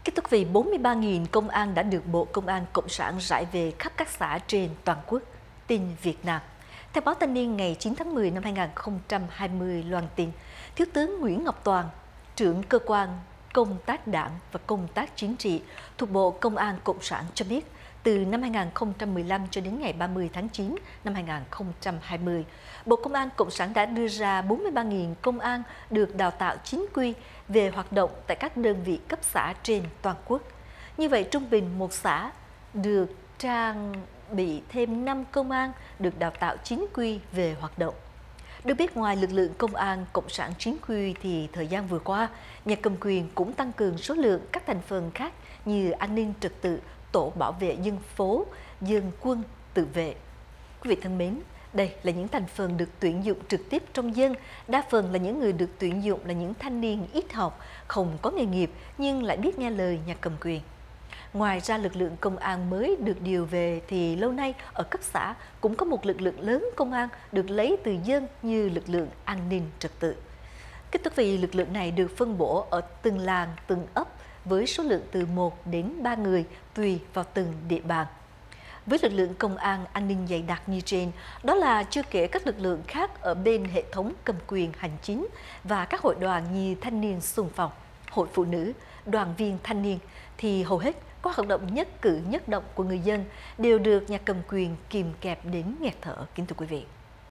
Kính thưa quý vị, 43.000 công an đã được Bộ Công an Cộng sản rải về khắp các xã trên toàn quốc. Tin Việt Nam. Theo báo Thanh niên ngày 9 tháng 10 năm 2020 loan tin, Thiếu tướng Nguyễn Ngọc Toàn, trưởng cơ quan công tác đảng và công tác chính trị thuộc Bộ Công an Cộng sản cho biết, từ năm 2015 cho đến ngày 30 tháng 9 năm 2020, Bộ Công an Cộng sản đã đưa ra 43.000 công an được đào tạo chính quy về hoạt động tại các đơn vị cấp xã trên toàn quốc. Như vậy, trung bình một xã được trang bị thêm 5 công an được đào tạo chính quy về hoạt động. Được biết, ngoài lực lượng công an cộng sản chính quy thì thời gian vừa qua, nhà cầm quyền cũng tăng cường số lượng các thành phần khác như an ninh trật tự, tổ bảo vệ dân phố, dân quân tự vệ. Quý vị thân mến, đây là những thành phần được tuyển dụng trực tiếp trong dân, đa phần là những người được tuyển dụng là những thanh niên ít học, không có nghề nghiệp nhưng lại biết nghe lời nhà cầm quyền. Ngoài ra, lực lượng công an mới được điều về thì lâu nay ở cấp xã cũng có một lực lượng lớn công an được lấy từ dân như lực lượng an ninh trật tự. Kính thưa quý vị, lực lượng này được phân bổ ở từng làng, từng ấp với số lượng từ 1 đến 3 người tùy vào từng địa bàn. Với lực lượng công an an ninh dày đặc như trên, đó là chưa kể các lực lượng khác ở bên hệ thống cầm quyền hành chính và các hội đoàn như thanh niên xung phong, hội phụ nữ, đoàn viên thanh niên, thì hầu hết các hoạt động nhất cử nhất động của người dân đều được nhà cầm quyền kìm kẹp đến nghẹt thở, kính thưa quý vị.